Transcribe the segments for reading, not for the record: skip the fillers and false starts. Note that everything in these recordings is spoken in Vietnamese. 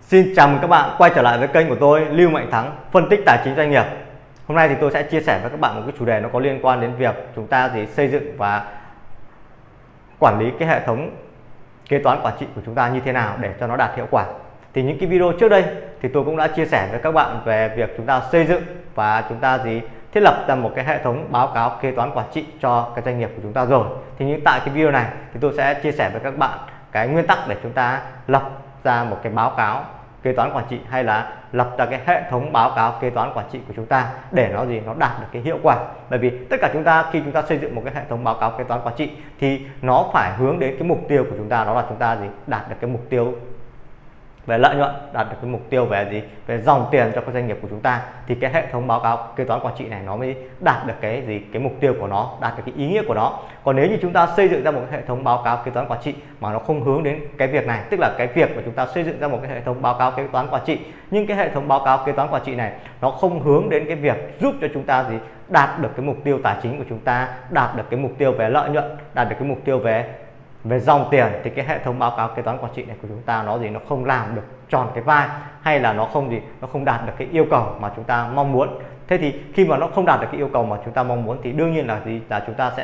Xin chào mừng các bạn quay trở lại với kênh của tôi Lưu Mạnh Thắng, phân tích tài chính doanh nghiệp. Hôm nay thì tôi sẽ chia sẻ với các bạn một cái chủ đề nó có liên quan đến việc chúng ta xây dựng và quản lý cái hệ thống kế toán quản trị của chúng ta như thế nào để cho nó đạt hiệu quả. Thì những cái video trước đây thì tôi cũng đã chia sẻ với các bạn về việc chúng ta xây dựng và chúng ta thiết lập ra một cái hệ thống báo cáo kế toán quản trị cho cái doanh nghiệp của chúng ta rồi. Thì như tại cái video này thì tôi sẽ chia sẻ với các bạn cái nguyên tắc để chúng ta lập ra một cái báo cáo kế toán quản trị, hay là lập ra cái hệ thống báo cáo kế toán quản trị của chúng ta để nó đạt được cái hiệu quả. Bởi vì tất cả chúng ta khi chúng ta xây dựng một cái hệ thống báo cáo kế toán quản trị thì nó phải hướng đến cái mục tiêu của chúng ta, đó là chúng ta đạt được cái mục tiêu về lợi nhuận, đạt được cái mục tiêu về dòng tiền cho cái doanh nghiệp của chúng ta, thì cái hệ thống báo cáo kế toán quản trị này nó mới đạt được cái mục tiêu của nó, đạt được cái ý nghĩa của nó. Còn nếu như chúng ta xây dựng ra một cái hệ thống báo cáo kế toán quản trị mà nó không hướng đến cái việc này, tức là cái việc mà chúng ta xây dựng ra một cái hệ thống báo cáo kế toán quản trị, nhưng cái hệ thống báo cáo kế toán quản trị này nó không hướng đến cái việc giúp cho chúng ta đạt được cái mục tiêu tài chính của chúng ta, đạt được cái mục tiêu về lợi nhuận, đạt được cái mục tiêu về dòng tiền, thì cái hệ thống báo cáo kế toán quản trị này của chúng ta nó không làm được tròn cái vai, hay là nó không đạt được cái yêu cầu mà chúng ta mong muốn. Thế thì khi mà nó không đạt được cái yêu cầu mà chúng ta mong muốn thì đương nhiên là chúng ta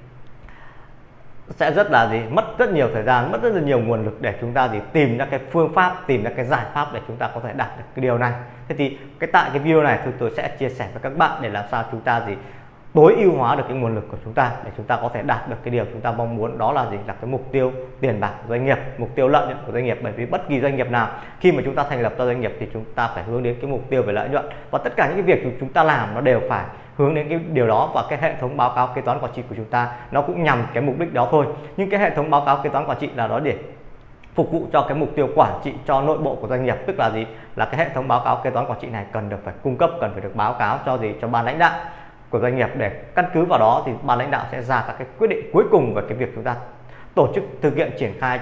sẽ mất rất nhiều thời gian, mất rất là nhiều nguồn lực để chúng ta tìm ra cái phương pháp, tìm ra cái giải pháp để chúng ta có thể đạt được cái điều này. Thế thì tại cái video này tôi sẽ chia sẻ với các bạn để làm sao chúng ta tối ưu hóa được cái nguồn lực của chúng ta để chúng ta có thể đạt được cái điều chúng ta mong muốn, đó là là cái mục tiêu tiền bạc của doanh nghiệp, mục tiêu lợi nhuận của doanh nghiệp. Bởi vì bất kỳ doanh nghiệp nào khi mà chúng ta thành lập ra doanh nghiệp thì chúng ta phải hướng đến cái mục tiêu về lợi nhuận, và tất cả những cái việc chúng ta làm nó đều phải hướng đến cái điều đó, và cái hệ thống báo cáo kế toán quản trị của chúng ta nó cũng nhằm cái mục đích đó thôi. Nhưng cái hệ thống báo cáo kế toán quản trị là nó để phục vụ cho cái mục tiêu quản trị cho nội bộ của doanh nghiệp, tức là cái hệ thống báo cáo kế toán quản trị này cần phải cung cấp, cần phải được báo cáo cho ban lãnh đạo của doanh nghiệp, để căn cứ vào đó thì ban lãnh đạo sẽ ra các cái quyết định cuối cùng về cái việc chúng ta tổ chức thực hiện triển khai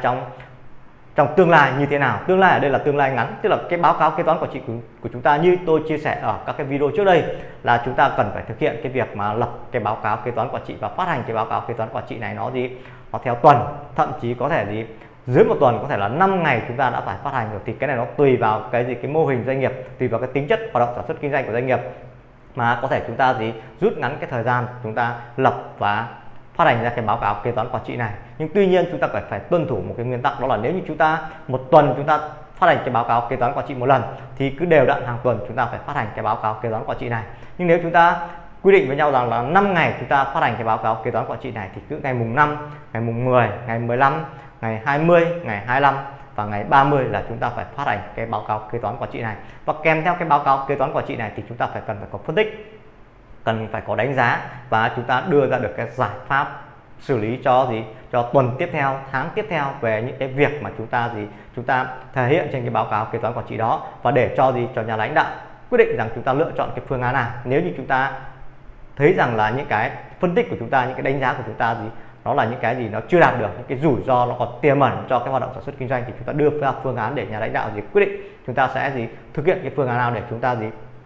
trong tương lai như thế nào. Tương lai ở đây là tương lai ngắn, tức là cái báo cáo kế toán quản trị của chúng ta như tôi chia sẻ ở các cái video trước đây là chúng ta cần phải thực hiện cái việc mà lập cái báo cáo kế toán quản trị và phát hành cái báo cáo kế toán quản trị này nó theo tuần, thậm chí có thể dưới một tuần, có thể là 5 ngày chúng ta đã phải phát hành rồi. Thì cái này nó tùy vào cái mô hình doanh nghiệp, tùy vào cái tính chất hoạt động sản xuất kinh doanh của doanh nghiệp mà có thể chúng ta rút ngắn cái thời gian chúng ta lập và phát hành ra cái báo cáo kế toán quản trị này. Nhưng tuy nhiên chúng ta phải tuân thủ một cái nguyên tắc, đó là nếu như chúng ta một tuần chúng ta phát hành cái báo cáo kế toán quản trị một lần thì cứ đều đặn hàng tuần chúng ta phải phát hành cái báo cáo kế toán quản trị này. Nhưng nếu chúng ta quy định với nhau rằng là 5 ngày chúng ta phát hành cái báo cáo kế toán quản trị này, thì cứ ngày mùng 5, ngày mùng 10, ngày 15, ngày 20, ngày 25 và ngày 30 là chúng ta phải phát hành cái báo cáo kế toán quản trị này. Và kèm theo cái báo cáo kế toán quản trị này thì chúng ta cần phải có phân tích, cần phải có đánh giá, và chúng ta đưa ra được cái giải pháp xử lý cho tuần tiếp theo, tháng tiếp theo về những cái việc mà chúng ta thể hiện trên cái báo cáo kế toán quản trị đó, và để cho nhà lãnh đạo quyết định rằng chúng ta lựa chọn cái phương án nào. Nếu như chúng ta thấy rằng là những cái phân tích của chúng ta, những cái đánh giá của chúng ta nó là những cái nó chưa đạt được, những cái rủi ro nó còn tiềm ẩn cho cái hoạt động sản xuất kinh doanh, thì chúng ta đưa ra phương án để nhà lãnh đạo quyết định chúng ta sẽ thực hiện cái phương án nào để chúng ta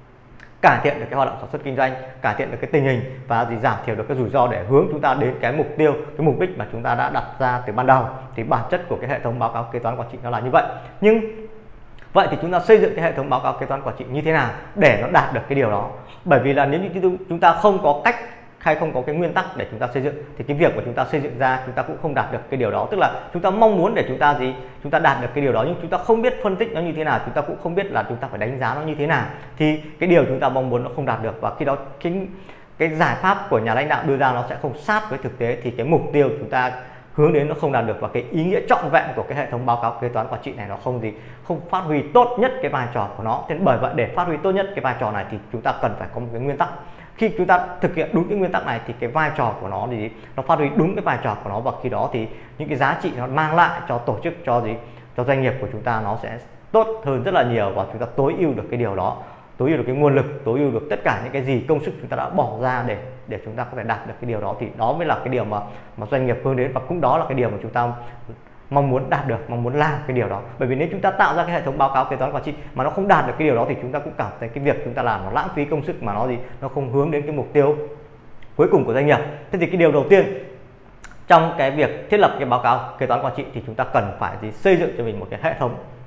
cải thiện được cái hoạt động sản xuất kinh doanh, cải thiện được cái tình hình và giảm thiểu được cái rủi ro để hướng chúng ta đến cái mục tiêu, cái mục đích mà chúng ta đã đặt ra từ ban đầu. Thì bản chất của cái hệ thống báo cáo kế toán quản trị nó là như vậy. Nhưng vậy thì chúng ta xây dựng cái hệ thống báo cáo kế toán quản trị như thế nào để nó đạt được cái điều đó? Bởi vì là nếu như chúng ta không có cách hay không có cái nguyên tắc để chúng ta xây dựng thì cái việc của chúng ta xây dựng ra chúng ta cũng không đạt được cái điều đó. Tức là chúng ta mong muốn để chúng ta đạt được cái điều đó, nhưng chúng ta không biết phân tích nó như thế nào, chúng ta cũng không biết là chúng ta phải đánh giá nó như thế nào, thì cái điều chúng ta mong muốn nó không đạt được, và khi đó cái giải pháp của nhà lãnh đạo đưa ra nó sẽ không sát với thực tế, thì cái mục tiêu chúng ta hướng đến nó không đạt được, và cái ý nghĩa trọn vẹn của cái hệ thống báo cáo kế toán quản trị này nó không phát huy tốt nhất cái vai trò của nó. Thế bởi vậy để phát huy tốt nhất cái vai trò này thì chúng ta cần phải có một cái nguyên tắc. Khi chúng ta thực hiện đúng cái nguyên tắc này thì cái vai trò của nó nó phát huy đúng cái vai trò của nó, và khi đó thì những cái giá trị nó mang lại cho tổ chức, cho doanh nghiệp của chúng ta nó sẽ tốt hơn rất là nhiều, và chúng ta tối ưu được cái điều đó, tối ưu được cái nguồn lực, tối ưu được tất cả những cái gì công sức chúng ta đã bỏ ra để chúng ta có thể đạt được cái điều đó. Thì đó mới là cái điều mà doanh nghiệp hướng đến, và cũng đó là cái điều mà chúng ta mong muốn đạt được, mong muốn làm cái điều đó. Bởi vì nếu chúng ta tạo ra cái hệ thống báo cáo kế toán quản trị mà nó không đạt được cái điều đó thì chúng ta cũng cảm thấy cái việc chúng ta làm nó lãng phí công sức, mà nó không hướng đến cái mục tiêu cuối cùng của doanh nghiệp. Thế thì cái điều đầu tiên trong cái việc thiết lập cái báo cáo kế toán quản trị thì chúng ta cần phải xây dựng cho mình một cái hệ thống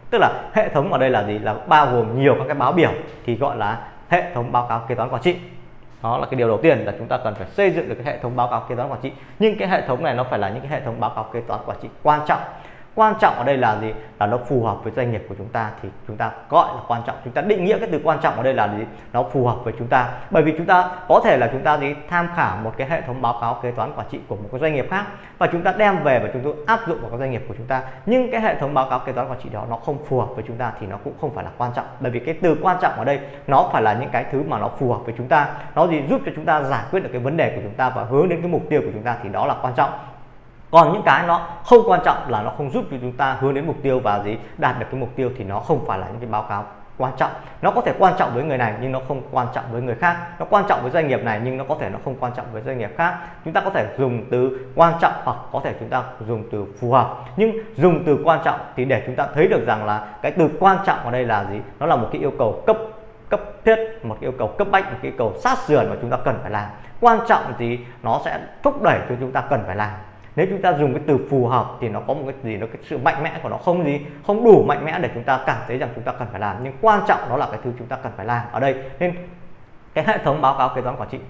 Tức là hệ thống ở đây là gì, là bao gồm nhiều các cái báo biểu thì gọi là hệ thống báo cáo kế toán quản trị. Đó là cái điều đầu tiên là chúng ta cần phải xây dựng được cái hệ thống báo cáo kế toán quản trị. Nhưng cái hệ thống này nó phải là những cái hệ thống báo cáo kế toán quản trị quan trọng. Quan trọng ở đây là gì, là nó phù hợp với doanh nghiệp của chúng ta thì chúng ta gọi là quan trọng. Chúng ta định nghĩa cái từ quan trọng ở đây là gì, nó phù hợp với chúng ta. Bởi vì chúng ta có thể là chúng ta tham khảo một cái hệ thống báo cáo kế toán quản trị của một cái doanh nghiệp khác và chúng ta đem về và chúng tôi áp dụng vào các doanh nghiệp của chúng ta, nhưng cái hệ thống báo cáo kế toán quản trị đó nó không phù hợp với chúng ta thì nó cũng không phải là quan trọng. Bởi vì cái từ quan trọng ở đây nó phải là những cái thứ mà nó phù hợp với chúng ta, nó giúp cho chúng ta giải quyết được cái vấn đề của chúng ta và hướng đến cái mục tiêu của chúng ta thì đó là quan trọng. Còn những cái nó không quan trọng là nó không giúp cho chúng ta hướng đến mục tiêu và đạt được cái mục tiêu thì nó không phải là những cái báo cáo quan trọng. Nó có thể quan trọng với người này nhưng nó không quan trọng với người khác. Nó quan trọng với doanh nghiệp này nhưng nó có thể nó không quan trọng với doanh nghiệp khác. Chúng ta có thể dùng từ quan trọng hoặc có thể chúng ta dùng từ phù hợp. Nhưng dùng từ quan trọng thì để chúng ta thấy được rằng là cái từ quan trọng ở đây là gì? Nó là một cái yêu cầu cấp thiết, một cái yêu cầu cấp bách, một cái yêu cầu sát sườn mà chúng ta cần phải làm. Quan trọng thì nó sẽ thúc đẩy cho chúng ta cần phải làm. Nếu chúng ta dùng cái từ phù hợp thì nó có một cái gì, nó cái sự mạnh mẽ của nó không đủ mạnh mẽ để chúng ta cảm thấy rằng chúng ta cần phải làm, nhưng quan trọng nó là cái thứ chúng ta cần phải làm ở đây. Nên cái hệ thống báo cáo kế toán quản trị,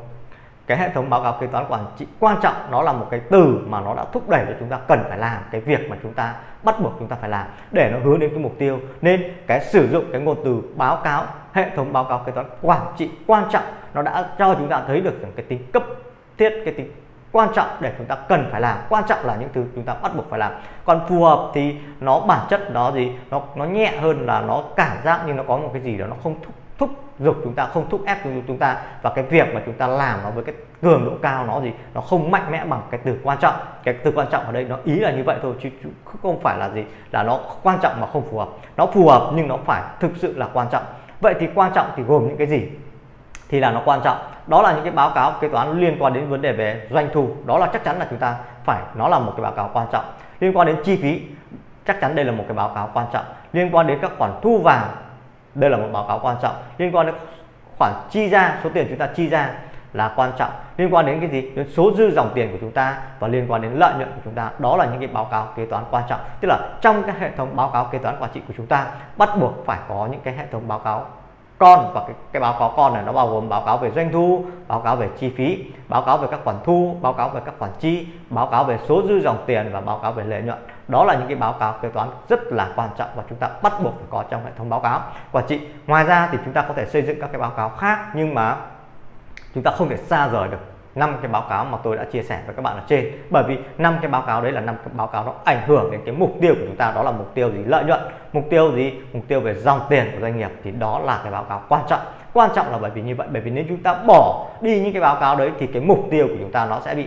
cái hệ thống báo cáo kế toán quản trị quan trọng nó là một cái từ mà nó đã thúc đẩy cho chúng ta cần phải làm cái việc mà chúng ta bắt buộc chúng ta phải làm để nó hướng đến cái mục tiêu. Nên cái sử dụng cái ngôn từ báo cáo, hệ thống báo cáo kế toán quản trị quan trọng nó đã cho chúng ta thấy được cái tính cấp thiết, cái tính quan trọng để chúng ta cần phải làm. Quan trọng là những thứ chúng ta bắt buộc phải làm. Còn phù hợp thì nó bản chất nó nhẹ hơn, là nó cảm giác nhưng nó có một cái gì đó nó không thúc giục chúng ta, không thúc ép chúng ta, và cái việc mà chúng ta làm nó với cái cường độ cao nó không mạnh mẽ bằng cái từ quan trọng. Cái từ quan trọng ở đây nó ý là như vậy thôi chứ không phải là là nó quan trọng mà không phù hợp. Nó phù hợp nhưng nó phải thực sự là quan trọng. Vậy thì quan trọng thì gồm những cái gì thì là nó quan trọng? Đó là những cái báo cáo kế toán liên quan đến vấn đề về doanh thu, đó là chắc chắn là chúng ta nó là một cái báo cáo quan trọng. Liên quan đến chi phí, chắc chắn đây là một cái báo cáo quan trọng. Liên quan đến các khoản thu vào, đây là một báo cáo quan trọng. Liên quan đến khoản chi ra, số tiền chúng ta chi ra là quan trọng. Liên quan đến cái gì? Đến số dư dòng tiền của chúng ta và liên quan đến lợi nhuận của chúng ta, đó là những cái báo cáo kế toán quan trọng. Tức là trong cái hệ thống báo cáo kế toán quản trị của chúng ta bắt buộc phải có những cái hệ thống báo cáo con, và cái báo cáo con này nó bao gồm báo cáo về doanh thu, báo cáo về chi phí, báo cáo về các khoản thu, báo cáo về các khoản chi, báo cáo về số dư dòng tiền và báo cáo về lợi nhuận. Đó là những cái báo cáo kế toán rất là quan trọng và chúng ta bắt buộc phải có trong hệ thống báo cáo quản trị. Ngoài ra thì chúng ta có thể xây dựng các cái báo cáo khác, nhưng mà chúng ta không thể xa rời được 5 cái báo cáo mà tôi đã chia sẻ với các bạn ở trên. Bởi vì 5 cái báo cáo đấy là 5 cái báo cáo nó ảnh hưởng đến cái mục tiêu của chúng ta, đó là mục tiêu lợi nhuận, mục tiêu về dòng tiền của doanh nghiệp, thì đó là cái báo cáo quan trọng. Quan trọng là bởi vì như vậy, bởi vì nếu chúng ta bỏ đi những cái báo cáo đấy thì cái mục tiêu của chúng ta nó sẽ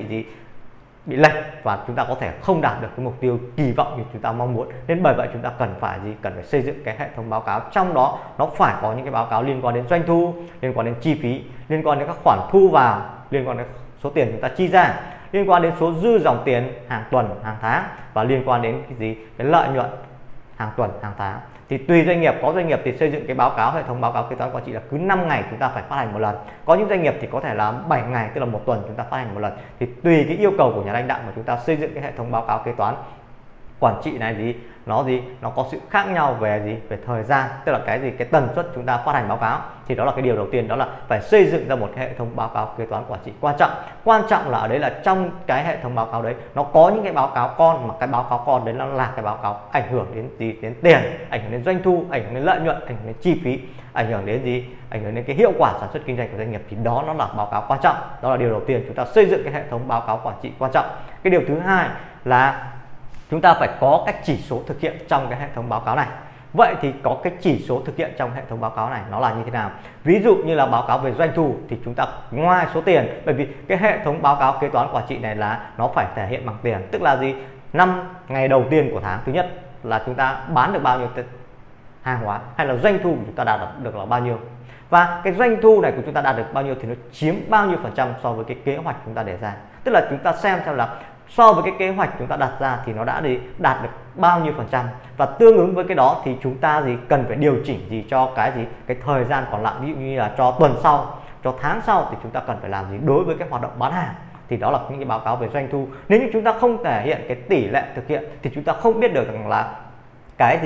bị lệch và chúng ta có thể không đạt được cái mục tiêu kỳ vọng như chúng ta mong muốn. Nên bởi vậy chúng ta cần phải xây dựng cái hệ thống báo cáo, trong đó nó phải có những cái báo cáo liên quan đến doanh thu, liên quan đến chi phí, liên quan đến các khoản thu vào, liên quan đến số tiền chúng ta chi ra, liên quan đến số dư dòng tiền hàng tuần, hàng tháng, và liên quan đến cái lợi nhuận hàng tuần, hàng tháng. Thì tùy doanh nghiệp, có doanh nghiệp thì xây dựng cái báo cáo, hệ thống báo cáo kế toán quản trị là cứ 5 ngày chúng ta phải phát hành một lần. Có những doanh nghiệp thì có thể là 7 ngày, tức là một tuần chúng ta phát hành một lần. Thì tùy cái yêu cầu của nhà lãnh đạo mà chúng ta xây dựng cái hệ thống báo cáo kế toán quản trị này nó có sự khác nhau về thời gian, tức là cái tần suất chúng ta phát hành báo cáo. Thì đó là cái điều đầu tiên, đó là phải xây dựng ra một cái hệ thống báo cáo kế toán quản trị quan trọng. Quan trọng là ở đấy là trong cái hệ thống báo cáo đấy nó có những cái báo cáo con, mà cái báo cáo con đấy nó là cái báo cáo ảnh hưởng đến tiền, ảnh hưởng đến doanh thu, ảnh hưởng đến lợi nhuận, ảnh hưởng đến chi phí, ảnh hưởng đến cái hiệu quả sản xuất kinh doanh của doanh nghiệp, thì đó nó là báo cáo quan trọng. Đó là điều đầu tiên, chúng ta xây dựng cái hệ thống báo cáo quản trị quan trọng. Cái điều thứ hai là chúng ta phải có các chỉ số thực hiện trong cái hệ thống báo cáo này. Vậy thì có cái chỉ số thực hiện trong hệ thống báo cáo này nó là như thế nào? Ví dụ như là báo cáo về doanh thu thì chúng ta ngoài số tiền, bởi vì cái hệ thống báo cáo kế toán quản trị này là nó phải thể hiện bằng tiền. Tức là 5 ngày đầu tiên của tháng thứ nhất là chúng ta bán được bao nhiêu hàng hóa, hay là doanh thu của chúng ta đạt được là bao nhiêu. Và cái doanh thu này của chúng ta đạt được bao nhiêu thì nó chiếm bao nhiêu % so với cái kế hoạch chúng ta đề ra. Tức là chúng ta xem là so với cái kế hoạch chúng ta đặt ra thì nó đã đạt được bao nhiêu %, và tương ứng với cái đó thì chúng ta cần phải điều chỉnh cho cái thời gian còn lại. Ví dụ như là cho tuần sau, cho tháng sau thì chúng ta cần phải làm gì đối với cái hoạt động bán hàng. Thì đó là những cái báo cáo về doanh thu. Nếu như chúng ta không thể hiện cái tỷ lệ thực hiện thì chúng ta không biết được rằng là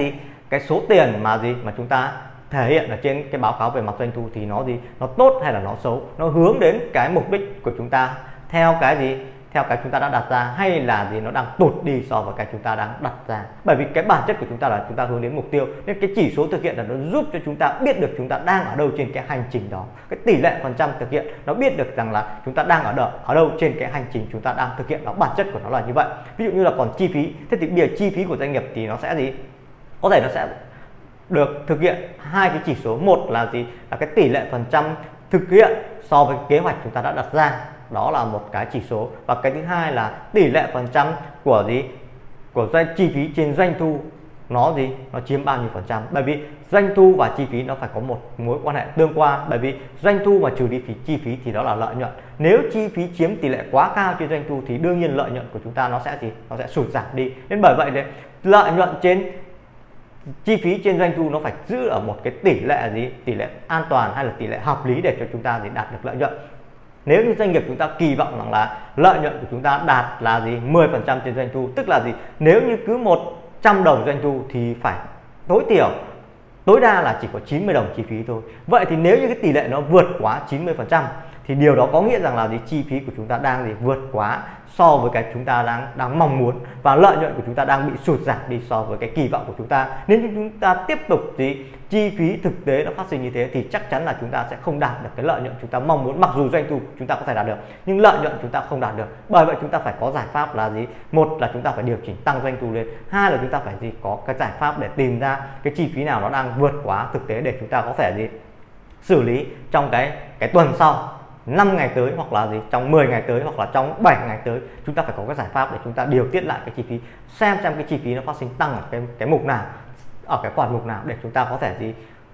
cái số tiền mà mà chúng ta thể hiện ở trên cái báo cáo về mặt doanh thu thì nó nó tốt hay là nó xấu, nó hướng đến cái mục đích của chúng ta theo cái theo cái chúng ta đã đặt ra, hay là nó đang tụt đi so với cái chúng ta đang đặt ra. Bởi vì cái bản chất của chúng ta là chúng ta hướng đến mục tiêu, nên cái chỉ số thực hiện là nó giúp cho chúng ta biết được chúng ta đang ở đâu trên cái hành trình đó. Cái tỷ lệ phần trăm thực hiện nó biết được rằng là chúng ta đang ở đâu trên cái hành trình chúng ta đang thực hiện, nó bản chất của nó là như vậy. Ví dụ như là còn chi phí, thế thì bây giờ chi phí của doanh nghiệp thì nó sẽ có thể nó sẽ được thực hiện hai cái chỉ số. Một là là cái tỷ lệ phần trăm thực hiện so với kế hoạch chúng ta đã đặt ra, đó là một cái chỉ số. Và cái thứ hai là tỷ lệ phần trăm của chi phí trên doanh thu nó chiếm bao nhiêu phần trăm. Bởi vì doanh thu và chi phí nó phải có một mối quan hệ tương quan, bởi vì doanh thu mà trừ đi chi phí thì đó là lợi nhuận. Nếu chi phí chiếm tỷ lệ quá cao trên doanh thu thì đương nhiên lợi nhuận của chúng ta nó sẽ sụt giảm đi. Nên bởi vậy lợi nhuận trên chi phí trên doanh thu nó phải giữ ở một cái tỷ lệ an toàn hay là tỷ lệ hợp lý để cho chúng ta đạt được lợi nhuận. Nếu như doanh nghiệp chúng ta kỳ vọng rằng là lợi nhuận của chúng ta đạt là 10% trên doanh thu, tức là nếu như cứ 100 đồng doanh thu thì phải tối đa là chỉ có 90 đồng chi phí thôi. Vậy thì nếu như cái tỷ lệ nó vượt quá 90% thì điều đó có nghĩa rằng là chi phí của chúng ta đang vượt quá so với cái chúng ta đang mong muốn, và lợi nhuận của chúng ta đang bị sụt giảm đi so với cái kỳ vọng của chúng ta. Nếu như chúng ta tiếp tục chi phí thực tế nó phát sinh như thế thì chắc chắn là chúng ta sẽ không đạt được cái lợi nhuận chúng ta mong muốn. Mặc dù doanh thu chúng ta có thể đạt được nhưng lợi nhuận chúng ta không đạt được. Bởi vậy chúng ta phải có giải pháp là một là chúng ta phải điều chỉnh tăng doanh thu lên, hai là chúng ta phải có cái giải pháp để tìm ra cái chi phí nào nó đang vượt quá thực tế để chúng ta có thể xử lý trong cái tuần sau, 5 ngày tới, hoặc là trong 10 ngày tới, hoặc là trong 7 ngày tới. Chúng ta phải có cái giải pháp để chúng ta điều tiết lại cái chi phí, xem cái chi phí nó phát sinh tăng ở cái mục nào, ở cái khoản mục nào, để chúng ta có thể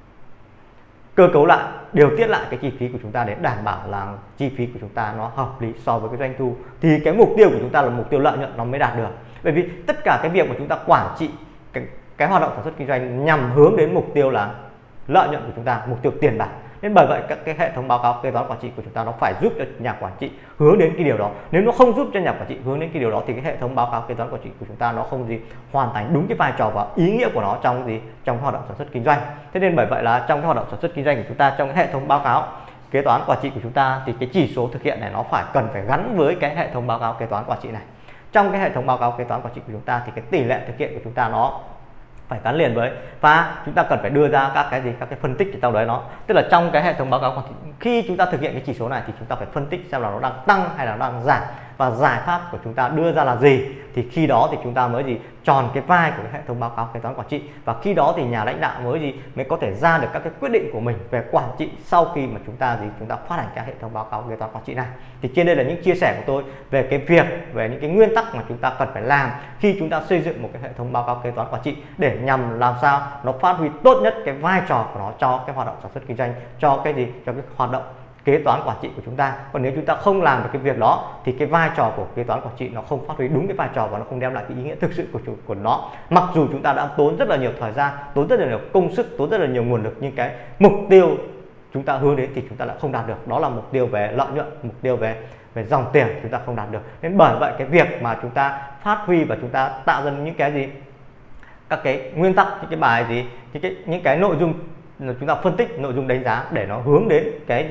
cơ cấu lại, điều tiết lại cái chi phí của chúng ta để đảm bảo là chi phí của chúng ta nó hợp lý so với cái doanh thu, thì cái mục tiêu của chúng ta là mục tiêu lợi nhuận nó mới đạt được. Bởi vì tất cả cái việc mà chúng ta quản trị cái hoạt động sản xuất kinh doanh nhằm hướng đến mục tiêu là lợi nhuận của chúng ta, mục tiêu tiền bạc. Nên bởi vậy các cái hệ thống báo cáo kế toán quản trị của chúng ta nó phải giúp cho nhà quản trị hướng đến cái điều đó. Nếu nó không giúp cho nhà quản trị hướng đến cái điều đó thì cái hệ thống báo cáo kế toán quản trị của chúng ta nó không hoàn thành đúng cái vai trò và ý nghĩa của nó trong hoạt động sản xuất kinh doanh. Thế nên bởi vậy là trong cái hoạt động sản xuất kinh doanh của chúng ta, trong cái hệ thống báo cáo kế toán quản trị của chúng ta thì cái chỉ số thực hiện này nó cần phải gắn với cái hệ thống báo cáo kế toán quản trị này. Trong cái hệ thống báo cáo kế toán quản trị của chúng ta thì cái tỷ lệ thực hiện của chúng ta nó phải gắn liền với, và chúng ta cần phải đưa ra các cái phân tích trong đấy. Nó tức là trong cái hệ thống báo cáo quản trị, khi chúng ta thực hiện cái chỉ số này thì chúng ta phải phân tích xem là nó đang tăng hay là nó đang giảm, và giải pháp của chúng ta đưa ra là gì. Thì khi đó thì chúng ta mới tròn cái vai của cái hệ thống báo cáo kế toán quản trị, và khi đó thì nhà lãnh đạo mới có thể ra được các cái quyết định của mình về quản trị sau khi mà chúng ta phát hành cái hệ thống báo cáo kế toán quản trị này. Thì trên đây là những chia sẻ của tôi về cái việc, về những cái nguyên tắc mà chúng ta cần phải làm khi chúng ta xây dựng một cái hệ thống báo cáo kế toán quản trị, để nhằm làm sao nó phát huy tốt nhất cái vai trò của nó cho cái hoạt động sản xuất kinh doanh, cho cái hoạt động kế toán quản trị của chúng ta. Còn nếu chúng ta không làm được cái việc đó thì cái vai trò của kế toán quản trị nó không phát huy đúng cái vai trò, và nó không đem lại cái ý nghĩa thực sự của nó. Mặc dù chúng ta đã tốn rất là nhiều thời gian, tốn rất là nhiều công sức, tốn rất là nhiều nguồn lực, nhưng cái mục tiêu chúng ta hướng đến thì chúng ta lại không đạt được. Đó là mục tiêu về lợi nhuận, mục tiêu về dòng tiền chúng ta không đạt được. Nên bởi vậy cái việc mà chúng ta phát huy và chúng ta tạo ra những cái các cái nguyên tắc, những cái bài những cái nội dung chúng ta phân tích, nội dung đánh giá để nó hướng đến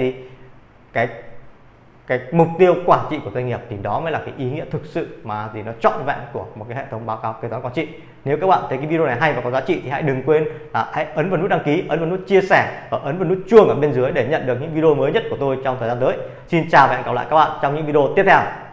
cái mục tiêu quản trị của doanh nghiệp, thì đó mới là cái ý nghĩa thực sự mà nó trọn vẹn của một cái hệ thống báo cáo kế toán quản trị. Nếu các bạn thấy cái video này hay và có giá trị thì hãy đừng quên là hãy ấn vào nút đăng ký, ấn vào nút chia sẻ và ấn vào nút chuông ở bên dưới để nhận được những video mới nhất của tôi trong thời gian tới. Xin chào và hẹn gặp lại các bạn trong những video tiếp theo.